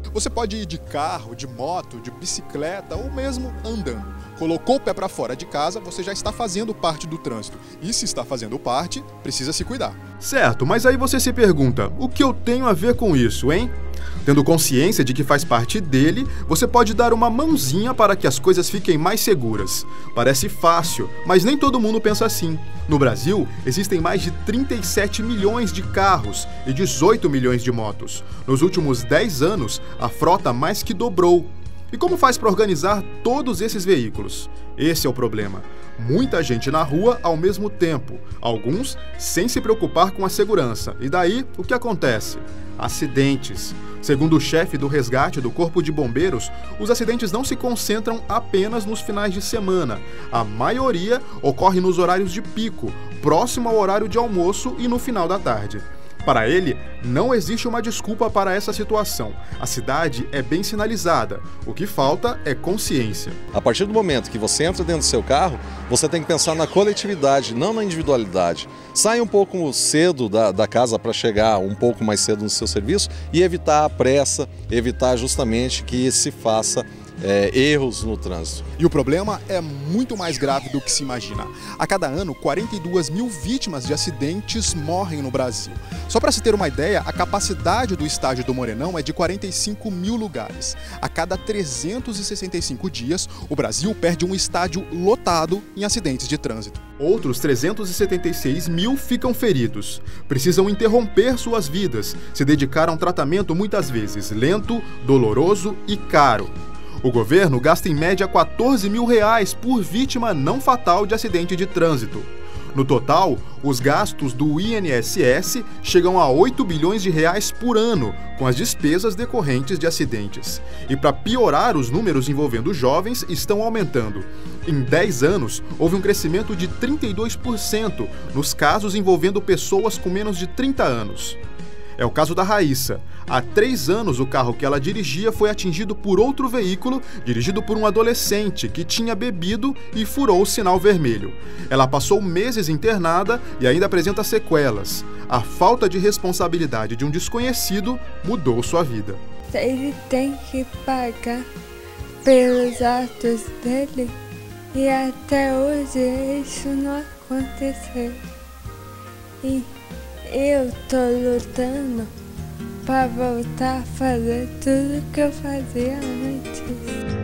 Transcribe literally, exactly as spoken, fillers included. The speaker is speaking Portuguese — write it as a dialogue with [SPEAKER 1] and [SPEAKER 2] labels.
[SPEAKER 1] Você pode ir de carro, de moto, de bicicleta ou mesmo andando. Colocou o pé para fora de casa, você já está fazendo parte do trânsito. E se está fazendo parte, precisa se cuidar.
[SPEAKER 2] Certo, mas aí você se pergunta, o que eu tenho a ver com isso, hein? Tendo consciência de que faz parte dele, você pode dar uma mãozinha para que as coisas fiquem mais seguras. Parece fácil, mas nem todo mundo pensa assim. No Brasil, existem mais de trinta e sete milhões de carros e dezoito milhões de motos. Nos últimos dez anos, a frota mais que dobrou. E como faz para organizar todos esses veículos? Esse é o problema. Muita gente na rua ao mesmo tempo, alguns sem se preocupar com a segurança. E daí, o que acontece? Acidentes. Segundo o chefe do resgate do Corpo de Bombeiros, os acidentes não se concentram apenas nos finais de semana. A maioria ocorre nos horários de pico, próximo ao horário de almoço e no final da tarde. Para ele, não existe uma desculpa para essa situação. A cidade é bem sinalizada. O que falta é consciência.
[SPEAKER 3] A partir do momento que você entra dentro do seu carro, você tem que pensar na coletividade, não na individualidade. Saia um pouco cedo da, da casa para chegar um pouco mais cedo no seu serviço e evitar a pressa, evitar justamente que se faça É, erros no trânsito.
[SPEAKER 1] E o problema é muito mais grave do que se imagina. A cada ano, quarenta e duas mil vítimas de acidentes morrem no Brasil. Só para se ter uma ideia, a capacidade do estádio do Morenão é de quarenta e cinco mil lugares. A cada trezentos e sessenta e cinco dias, o Brasil perde um estádio lotado em acidentes de trânsito.
[SPEAKER 2] Outros trezentos e setenta e seis mil ficam feridos. Precisam interromper suas vidas, se dedicar a um tratamento muitas vezes lento, doloroso e caro. O governo gasta em média quatorze mil reais por vítima não fatal de acidente de trânsito. No total, os gastos do I N S S chegam a oito bilhões de reais por ano, com as despesas decorrentes de acidentes. E para piorar, os números envolvendo jovens estão aumentando. Em dez anos, houve um crescimento de trinta e dois por cento nos casos envolvendo pessoas com menos de trinta anos. É o caso da Raíssa. Há três anos, o carro que ela dirigia foi atingido por outro veículo, dirigido por um adolescente que tinha bebido e furou o sinal vermelho. Ela passou meses internada e ainda apresenta sequelas. A falta de responsabilidade de um desconhecido mudou sua vida.
[SPEAKER 4] Ele tem que pagar pelos atos dele e até hoje isso não aconteceu. E eu tô lutando para voltar a fazer tudo que eu fazia antes.